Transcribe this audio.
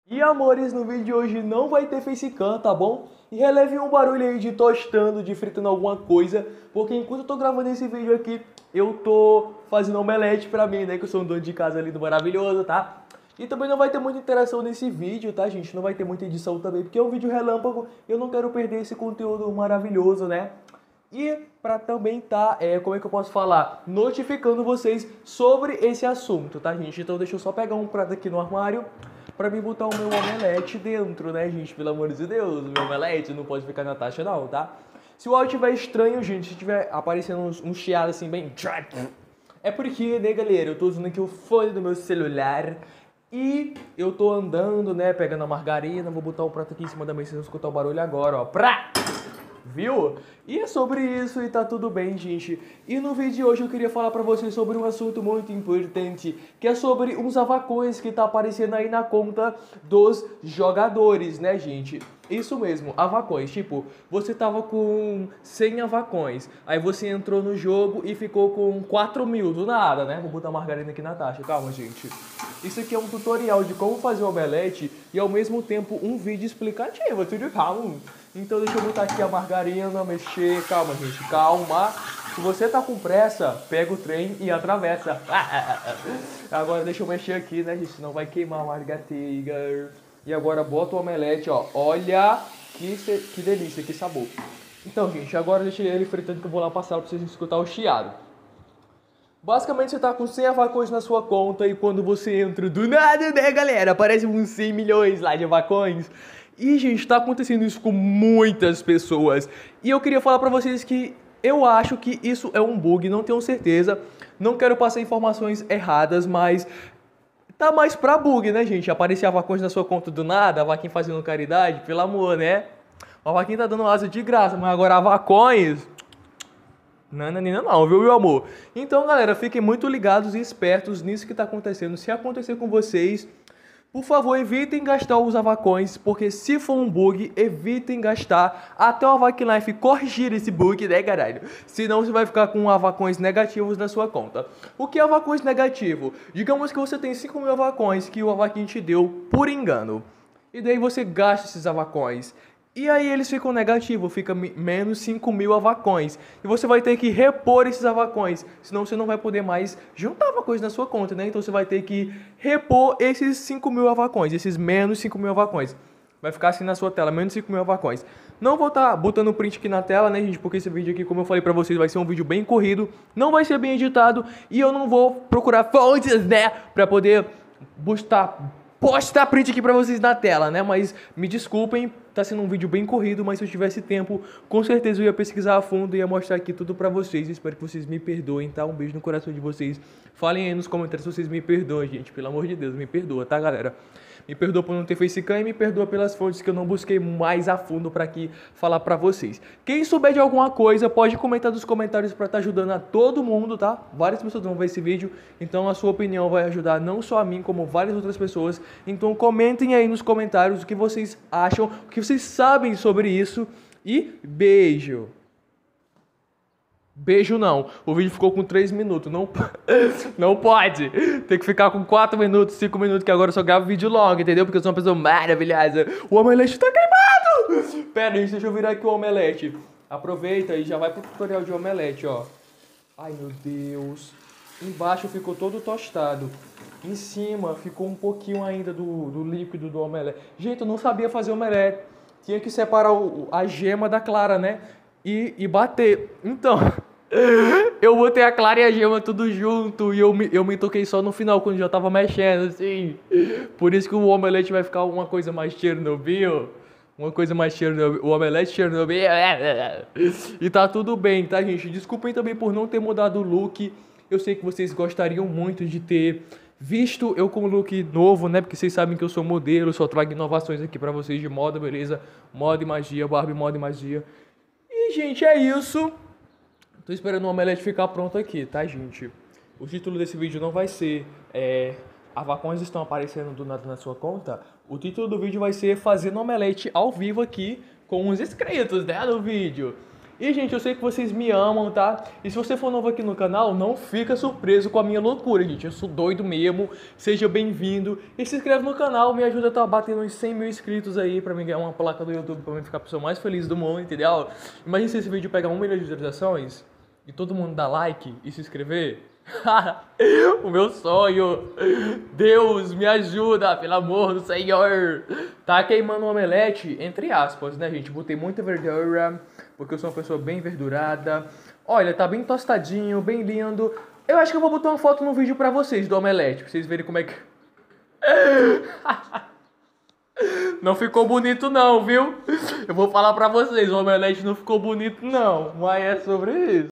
E amores, no vídeo de hoje não vai ter facecam, tá bom? E releve um barulho aí de tostando, de fritando alguma coisa, porque enquanto eu tô gravando esse vídeo aqui, eu tô fazendo omelete pra mim, né? Que eu sou um dono de casa ali do maravilhoso, tá? E também não vai ter muita interação nesse vídeo, tá, gente? Não vai ter muita edição também, porque é um vídeo relâmpago, eu não quero perder esse conteúdo maravilhoso, né? E para também tá, como é que eu posso falar? Notificando vocês sobre esse assunto, tá, gente? Então deixa eu só pegar um prato aqui no armário pra mim botar o meu omelete dentro, né, gente? Pelo amor de Deus, o meu omelete não pode ficar na taxa não, tá? Se o áudio estiver estranho, gente, se tiver aparecendo um chiado assim bem... É porque, né, galera, eu tô usando aqui o fone do meu celular e eu tô andando, né, pegando a margarina, vou botar o prato aqui em cima da mesa, vocês vão escutar o barulho agora, ó. Prá! Viu? E é sobre isso e tá tudo bem, gente. E no vídeo de hoje eu queria falar pra vocês sobre um assunto muito importante, que é sobre uns avacões que tá aparecendo aí na conta dos jogadores, né, gente? Isso mesmo, avacões. Tipo, você tava com 100 avacões, aí você entrou no jogo e ficou com 4.000 do nada, né? Vou botar a margarina aqui na taxa. Calma, gente. Isso aqui é um tutorial de como fazer o omelete e ao mesmo tempo um vídeo explicativo, tudo calmo. Então deixa eu botar aqui a margarina, mexer, calma gente, calma. Se você tá com pressa, pega o trem e atravessa. Agora deixa eu mexer aqui, né gente, senão vai queimar a margateiga. E agora bota o omelete, ó, olha que delícia, que sabor. Então gente, agora deixa ele fritando que eu vou lá passar pra vocês escutar o chiado. Basicamente você tá com 100 avacões na sua conta e quando você entra do nada, né galera, aparece uns 100 milhões lá de avacões. E, gente, tá acontecendo isso com muitas pessoas. E eu queria falar pra vocês que eu acho que isso é um bug, não tenho certeza. Não quero passar informações erradas, mas tá mais pra bug, né, gente? Aparecer avacões na sua conta do nada, a vaquinha fazendo caridade, pelo amor, né? A vaquinha tá dando asa de graça, mas agora avacões... Não, viu, meu amor? Então, galera, fiquem muito ligados e espertos nisso que tá acontecendo. Se acontecer com vocês... Por favor, evitem gastar os avacões, porque se for um bug, evitem gastar até o Avaclife corrigir esse bug, né, caralho? Senão você vai ficar com avacões negativos na sua conta. O que é avacões negativo? Digamos que você tem 5.000 avacões que o avaquinho te deu por engano. E daí você gasta esses avacões. E aí eles ficam negativos, fica menos 5.000 avacões. E você vai ter que repor esses avacões, senão você não vai poder mais juntar avacões na sua conta, né? Então você vai ter que repor esses 5.000 avacões, esses menos 5.000 avacões. Vai ficar assim na sua tela, menos 5.000 avacões. Não vou estar botando o print aqui na tela, né, gente? Porque esse vídeo aqui, como eu falei pra vocês, vai ser um vídeo bem corrido. Não vai ser bem editado e eu não vou procurar fontes, né? Pra poder postar print aqui pra vocês na tela, né? Mas me desculpem, tá sendo um vídeo bem corrido, mas se eu tivesse tempo, com certeza eu ia pesquisar a fundo e ia mostrar aqui tudo pra vocês. Espero que vocês me perdoem, tá? Um beijo no coração de vocês. Falem aí nos comentários se vocês me perdoam, gente. Pelo amor de Deus, me perdoa, tá, galera? Me perdoa por não ter facecam e me perdoa pelas fontes que eu não busquei mais a fundo pra aqui falar pra vocês. Quem souber de alguma coisa, pode comentar nos comentários pra estar ajudando a todo mundo, tá? Várias pessoas vão ver esse vídeo, então a sua opinião vai ajudar não só a mim, como várias outras pessoas. Então comentem aí nos comentários o que vocês acham, o que vocês sabem sobre isso e beijo! Beijo não, o vídeo ficou com 3 minutos, não, não pode, tem que ficar com 4 minutos, 5 minutos, que agora eu só gravo vídeo longo, entendeu? Porque eu sou uma pessoa maravilhosa. O omelete tá queimado! Pera, gente, deixa eu virar aqui o omelete. Aproveita e já vai pro tutorial de omelete, ó. Ai, meu Deus. Embaixo ficou todo tostado. Em cima ficou um pouquinho ainda do líquido do omelete. Gente, eu não sabia fazer omelete. Tinha que separar a gema da clara, né? E bater. Então, eu botei a clara e a gema tudo junto e eu me toquei só no final, quando já tava mexendo, assim. Por isso que o omelete vai ficar uma coisa mais Chernobyl. Uma coisa mais Chernobyl. O omelete Chernobyl. E tá tudo bem, tá, gente? Desculpem também por não ter mudado o look. Eu sei que vocês gostariam muito de ter visto eu com look novo, né? Porque vocês sabem que eu sou modelo, só trago inovações aqui pra vocês de moda, beleza? Moda e magia, Barbie, moda e magia. E, gente, é isso. Tô esperando o omelete ficar pronto aqui, tá, gente? O título desse vídeo não vai ser avacões estão aparecendo do nada na sua conta. O título do vídeo vai ser fazendo omelete ao vivo aqui com os inscritos, né, no vídeo. E, gente, eu sei que vocês me amam, tá? E se você for novo aqui no canal, não fica surpreso com a minha loucura, gente. Eu sou doido mesmo. Seja bem-vindo. E se inscreve no canal, me ajuda a estar batendo uns 100 mil inscritos aí pra mim ganhar uma placa do YouTube, pra mim ficar a pessoa mais feliz do mundo, entendeu? Imagina se esse vídeo pegar 1 milhão de visualizações e todo mundo dar like e se inscrever. O meu sonho. Deus, me ajuda, pelo amor do Senhor. Tá queimando um omelete, entre aspas, né, gente? Botei muita verdura, porque eu sou uma pessoa bem verdurada. Olha, tá bem tostadinho, bem lindo. Eu acho que eu vou botar uma foto no vídeo pra vocês do omelete, pra vocês verem como é que... Não ficou bonito não, viu? Eu vou falar pra vocês, o omelete não ficou bonito não, mas é sobre isso.